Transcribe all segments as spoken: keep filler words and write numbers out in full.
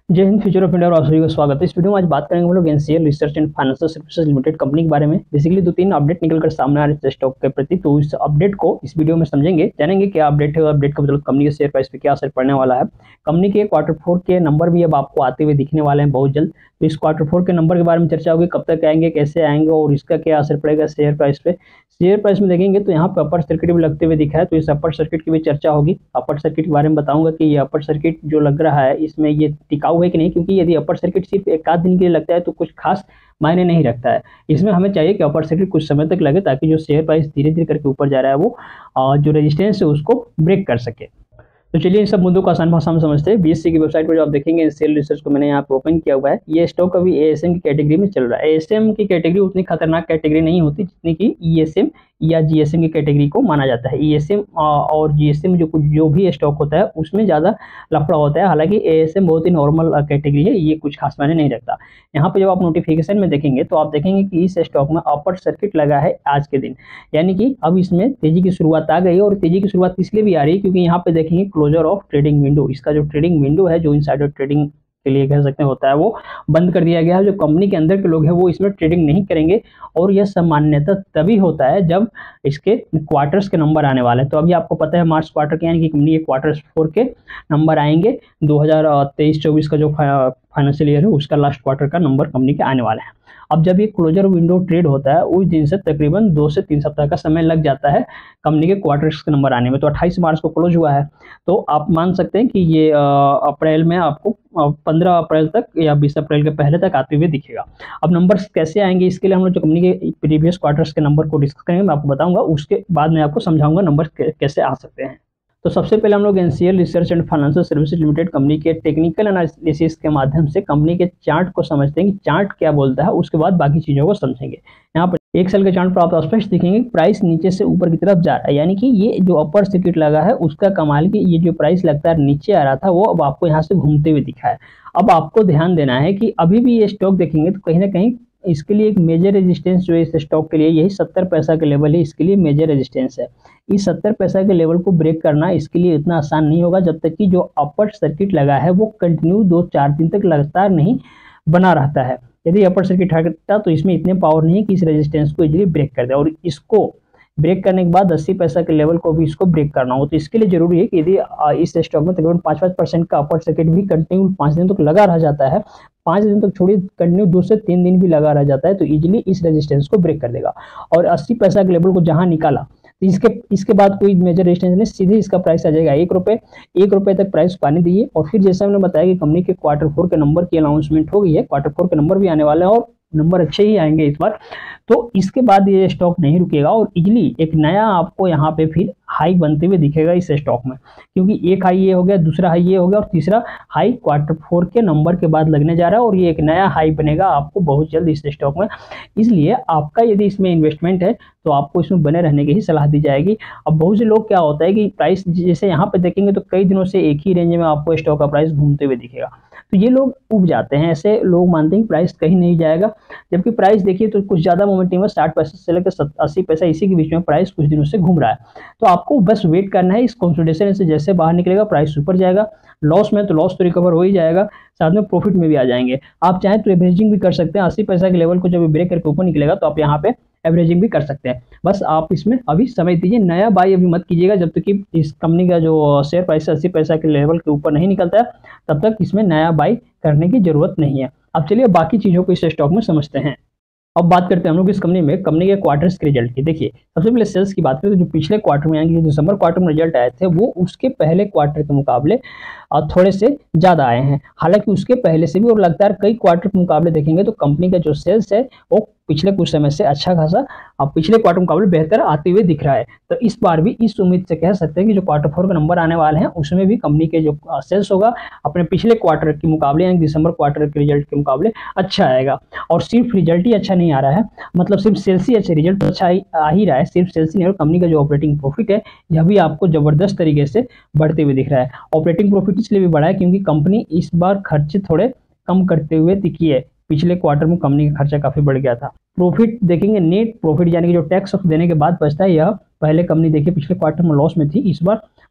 जय Hind, future of India और आप सभी का स्वागत है। इस वीडियो में आज बात करेंगे हम लोग NCL research and financial services limited company के बारे में। बेसिकली दो तीन अपडेट निकलकर सामने आ रहे हैं स्टॉक के प्रति, तो इस अपडेट को इस वीडियो में समझेंगे, जानेंगे क्या अपडेट है और अपडेट का मतलब कंपनी के शेयर प्राइस पे क्या असर पड़ने वाला है। कंपनी के क्वार्टर फोर के नंबर भी अब आपको आते हुए दिखने वाले हैं बहुत जल्द। तो इस क्वार्टर फोर के नंबर के बारे में चर्चा होगी, कब तक आएंगे, कैसे आएंगे और इसका क्या असर पड़ेगा शेयर प्राइस पे। शेयर प्राइस में देखेंगे तो यहाँ पे अपर सर्किट भी लगते हुए दिखा है, तो इस अपर सर्किट की भी चर्चा होगी। अपर सर्किट के बारे में बताऊंगा कि ये अपर सर्किट जो लग रहा है इसमें ये टिकाऊ है कि नहीं, क्योंकि यदि अपर सर्किट सिर्फ एक आध दिन के लिए लगता है तो कुछ खास मायने नहीं रखता है। इसमें हमें चाहिए कि अपर सर्किट कुछ समय तक लगे, ताकि जो शेयर प्राइस धीरे धीरे करके ऊपर जा रहा है वो जो रेजिस्टेंस है उसको ब्रेक कर सके। तो चलिए इन सब मुद्दों को आसान भाषा में समझते हैं। बीएससी की वेबसाइट पर जो आप देखेंगे एनसीएल रिसर्च को मैंने यहाँ पे ओपन किया हुआ है। ये स्टॉक अभी एएसएम की कैटेगरी में चल रहा है। एएसएम की कैटेगरी उतनी खतरनाक कैटेगरी नहीं होती जितनी कि ईएसएम या जीएसएम की कैटेगरी को माना जाता है। ईएसएम और जीएसएम जो कुछ जो भी स्टॉक होता है उसमें ज़्यादा लफड़ा होता है, हालांकि एएसएम बहुत ही नॉर्मल कैटेगरी है, ये कुछ खास मायने नहीं रखता। यहाँ पे जब आप नोटिफिकेशन में देखेंगे तो आप देखेंगे कि इस स्टॉक में अपर सर्किट लगा है आज के दिन, यानी कि अब इसमें तेजी की शुरुआत आ गई है। और तेजी की शुरुआत इसलिए भी आ रही है क्योंकि यहाँ पे देखेंगे क्लोजर ऑफ ट्रेडिंग विंडो, इसका जो ट्रेडिंग विंडो है जो इनसाइडर ट्रेडिंग के लिए कह सकते हैं होता है वो बंद कर दिया गया है। जो कंपनी के अंदर के लोग हैं वो इसमें ट्रेडिंग नहीं करेंगे, और यह सामान्यतः तभी होता है जब इसके क्वार्टर्स के नंबर आने वाले हैं। तो अभी आपको पता है मार्च क्वार्टर के यानी कि कंपनी के क्वार्टर फोर के नंबर आएंगे। दो हज़ार तेईस चौबीस का जो फाइनेंशियल ईयर है उसका लास्ट क्वार्टर का नंबर कंपनी के आने वाले हैं। अब जब ये क्लोजर विंडो ट्रेड होता है उस दिन से तकरीबन दो से तीन सप्ताह का समय लग जाता है कंपनी के क्वार्टर्स के नंबर आने में। तो अट्ठाईस मार्च को क्लोज हुआ है, तो आप मान सकते हैं कि ये अप्रैल में आपको पंद्रह अप्रैल तक या बीस अप्रैल के पहले तक आते हुए दिखेगा। अब नंबर्स कैसे आएंगे, इसके लिए हम लोग जो कंपनी के प्रीवियस क्वार्टर्स के नंबर को डिस्कस करेंगे, मैं आपको बताऊंगा। उसके बाद में आपको समझाऊंगा नंबर कैसे आ सकते हैं। तो सबसे पहले हम लोग NCL research and financial services limited company के टेक्निकल एनालिसिस के माध्यम से कंपनी के चार्ट को समझते हैं कि चार्ट क्या बोलता है, उसके बाद बाकी चीजों को समझेंगे। यहाँ पर एक साल के चार्ट पर आप स्पष्ट दिखेंगे प्राइस नीचे से ऊपर की तरफ जा रहा है, यानी कि ये जो अपर सर्किट लगा है उसका कमाल की ये जो प्राइस लगता है नीचे आ रहा था वो अब आपको यहाँ से घूमते हुए दिखा है। अब आपको ध्यान देना है कि अभी भी ये स्टॉक देखेंगे तो कहीं ना कहीं इसके लिए एक मेजर रेजिस्टेंस जो है इस स्टॉक के लिए यही सत्तर पैसा के लेवल है, इसके लिए मेजर रेजिस्टेंस है। इस सत्तर पैसा के लेवल को ब्रेक करना इसके लिए इतना आसान नहीं होगा जब तक कि जो अपर सर्किट लगा है वो कंटिन्यू दो चार दिन तक लगातार नहीं बना रहता है। यदि अपर सर्किट हटता तो इसमें इतने पावर नहीं है कि इस रेजिस्टेंस को इजीली ब्रेक कर दे, और इसको ब्रेक करने के बाद अस्सी पैसा के लेवल को भी इसको ब्रेक करना हो। तो इसके लिए जरूरी है कि यदि इस स्टॉक में तकरीबन पाँच पाँच परसेंट का अपर सर्किट भी कंटिन्यू पाँच दिन तक लगा रह जाता है, पाँच दिन तक छोड़िए कंटिन्यू दो से तीन दिन भी लगा रह जाता है, तो इजीली इस रेजिस्टेंस को ब्रेक कर देगा। और अस्सी पैसा के लेवल को जहां निकाला तो इसके इसके बाद कोई मेजर रेजिस्टेंस नहीं, सीधे इसका प्राइस आ जाएगा एक रुपये एक रुपये तक प्राइस पाने दीजिए। और फिर जैसा मैंने बताया कि कंपनी के क्वार्टर फोर के नंबर की अनाउंसमेंट हो गई है, क्वार्टर फोर के नंबर भी आने वाले हैं और नंबर अच्छे ही आएंगे इस बार। तो इसके बाद ये स्टॉक नहीं रुकेगा और इजली एक नया आपको यहाँ पे फिर हाई बनते हुए दिखेगा इस स्टॉक में, क्योंकि एक हाई ये हो गया, दूसरा हाई ये हो गया और तीसरा हाई क्वार्टर फोर के नंबर के बाद लगने जा रहा है, और ये एक नया हाई बनेगा आपको बहुत जल्द इस स्टॉक में। इसलिए आपका यदि इसमें इन्वेस्टमेंट है तो आपको इसमें बने रहने की ही सलाह दी जाएगी। अब बहुत से लोग क्या होता है कि प्राइस जैसे यहाँ पे देखेंगे तो कई दिनों से एक ही रेंज में आपको स्टॉक का प्राइस घूमते हुए दिखेगा, तो ये लोग उब जाते हैं। ऐसे लोग मानते हैं कि प्राइस कहीं नहीं जाएगा, जबकि प्राइस देखिए तो कुछ ज्यादा मोमेंटम है, साठ पैसा से लेकर अस्सी पैसा इसी के बीच में प्राइस कुछ दिनों से घूम रहा है। तो आपको बस वेट करना है, इस कंसोलिडेशन से जैसे बाहर निकलेगा प्राइस ऊपर जाएगा, लॉस में तो लॉस तो रिकवर हो ही जाएगा, साथ में प्रॉफिट में भी आ जाएंगे। आप चाहें तो एवरेजिंग भी कर सकते हैं, अस्सी पैसा के लेवल को जब ब्रेक करके ऊपर निकलेगा तो आप यहाँ पे एवरेजिंग भी कर सकते हैं। बस आप इसमें अभी समय दीजिए, नया बाई अभी मत कीजिएगा जब तक कि इस कंपनी का जो शेयर प्राइस अस्सी पैसा के लेवल के ऊपर नहीं निकलता है, तब तक इसमें नया बाई करने की जरूरत नहीं है। अब चलिए बाकी चीजों को इस स्टॉक में समझते हैं। अब बात करते हैं हम लोग इस कंपनी में कंपनी के क्वार्टर्स के रिजल्ट की। देखिए सबसे पहले सेल्स की बात करें तो जो पिछले क्वार्टर में यानी कि दिसंबर क्वार्टर में रिजल्ट आए थे वो उसके पहले क्वार्टर के मुकाबले थोड़े से ज्यादा आए हैं। हालांकि उसके पहले से भी और लगातार कई क्वार्टर के मुकाबले देखेंगे तो कंपनी का जो सेल्स है वो पिछले कुछ समय से अच्छा खासा अब पिछले क्वार्टर मुकाबले बेहतर आते हुए दिख रहा है। तो इस बार भी इस उम्मीद से कह सकते हैं कि जो क्वार्टर फोर का नंबर आने वाले हैं उसमें भी कंपनी के जो सेल्स होगा अपने पिछले क्वार्टर के मुकाबले यानी दिसंबर क्वार्टर के रिजल्ट के मुकाबले अच्छा आएगा। और सिर्फ रिजल्ट ही अच्छा नहीं आ रहा है, मतलब सिर्फ सेल्स ही अच्छे, रिजल्ट तो अच्छा आ ही रहा है, सिर्फ सेल्स ही नहीं, और कंपनी का जो ऑपरेटिंग प्रॉफिट है यह भी आपको जबरदस्त तरीके से बढ़ते हुए दिख रहा है। ऑपरेटिंग प्रॉफिट इसलिए भी बढ़ा है क्योंकि कंपनी इस बार खर्चे थोड़े कम करते हुए दिखी है। पिछले क्वार्टर में कंपनी का खर्चा काफी बढ़ गया था। प्रॉफिट देखेंगे नेट प्रॉफिट यानी कि जो टैक्स देने के बाद बचता है, यह पहले कंपनी देखिए पिछले क्वार्टर में लॉस में थी, इस बार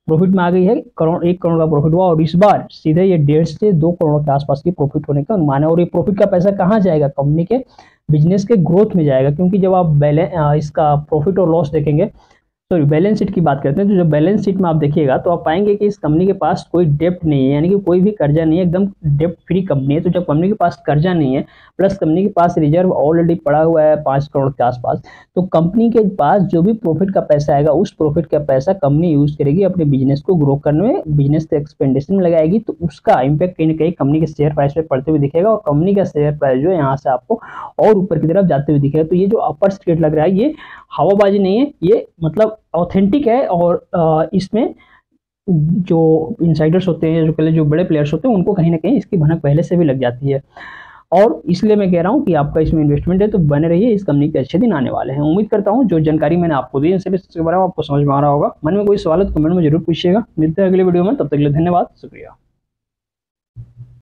प्रॉफिट में आ गई है, करोड़ एक करोड़ का प्रॉफिट हुआ और इस बार सीधे ये डेढ़ से दो करोड़ के आसपास की प्रॉफिट होने का अनुमान है। और ये प्रॉफिट का पैसा कहाँ जाएगा? कंपनी के बिजनेस के ग्रोथ में जाएगा, क्योंकि जब आप बैलेंस इसका प्रॉफिट और लॉस देखेंगे, सॉरी बैलेंस शीट की बात करते हैं, तो जब बैलेंस शीट में आप देखिएगा तो आप पाएंगे कि इस कंपनी के पास कोई डेप्ट नहीं है, यानी कि कोई भी कर्जा नहीं है, एकदम डेप्ट फ्री कंपनी है। तो जब कंपनी के पास कर्जा नहीं है प्लस कंपनी के पास रिजर्व ऑलरेडी पड़ा हुआ है पाँच करोड़ के आसपास, तो कंपनी के पास जो भी प्रॉफिट का पैसा आएगा उस प्रॉफिट का पैसा कंपनी यूज करेगी अपने बिजनेस को ग्रो करने में, बिजनेस के एक्सपेंडिचर में लगाएगी। तो उसका इम्पैक्ट कहीं ना कहीं कंपनी के शेयर प्राइस पे पड़ते हुए दिखेगा और कंपनी का शेयर प्राइस जो है यहाँ से आपको और ऊपर की तरफ जाते हुए दिखेगा। तो ये जो अपर स्टेट लग रहा है ये हवाबाजी नहीं है, ये मतलब ऑथेंटिक है। और इसमें जो इनसाइडर्स होते हैं, जो पहले जो बड़े प्लेयर्स होते हैं, उनको कहीं ना कहीं इसकी भनक पहले से भी लग जाती है। और इसलिए मैं कह रहा हूं कि आपका इसमें इन्वेस्टमेंट है तो बने रहिए, इस कंपनी के अच्छे दिन आने वाले हैं। उम्मीद करता हूं जो जानकारी मैंने आपको दी इससे इसके बारे में आपको समझ में आ रहा होगा। मन में कोई सवाल है तो कमेंट में जरूर पूछिएगा। मिलते हैं अगले वीडियो में, तब तक के लिए धन्यवाद, शुक्रिया।